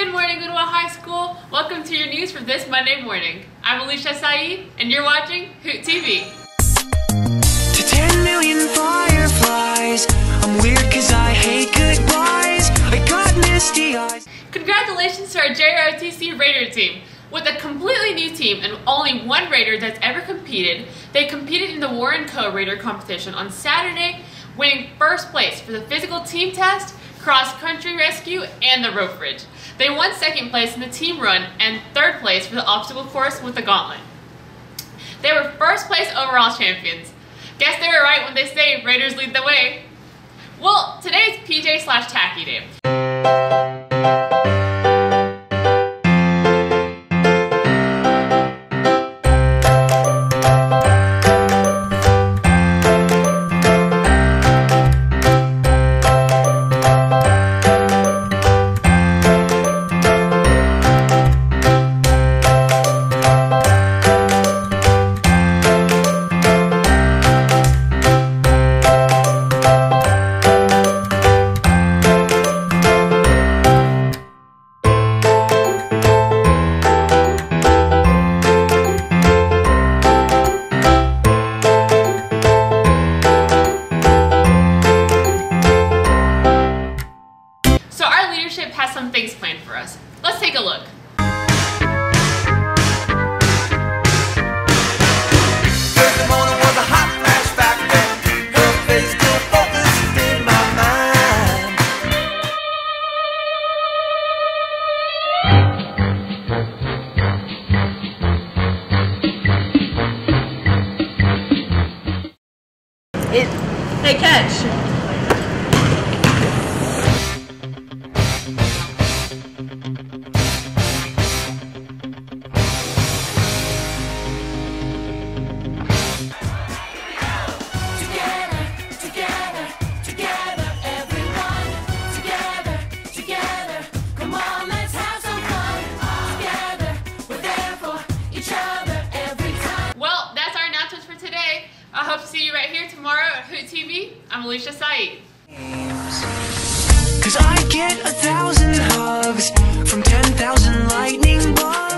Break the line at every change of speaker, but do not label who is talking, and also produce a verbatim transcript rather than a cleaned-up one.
Good morning, Goodwill High School. Welcome to your news for this Monday morning. I'm Alicia Saeed, and you're watching Hoot T V.
To ten million fireflies, I'm weird cause I hate goodbyes. I got misty eyes.
Congratulations to our J R O T C Raider team. With a completely new team and only one Raider that's ever competed, they competed in the Warren Co. Raider competition on Saturday, winning first place for the physical team test, cross-country rescue, and the rope bridge. They won second place in the team run and third place for the obstacle course with the gauntlet. They were first place overall champions. Guess they were right when they say Raiders lead the way. Well, today's P J slash Tacky Day. So our leadership has some things planned for us. Let's take a look.
Thursday morning was a hot flashback then. Her face still focused in my mind.
It, hey, catch.
Well, that's our announcements for today. I hope to see you right here tomorrow at Hoot T V. I'm Alicia Saeed.
Cause I get a thousand hugs from ten thousand lightning bugs.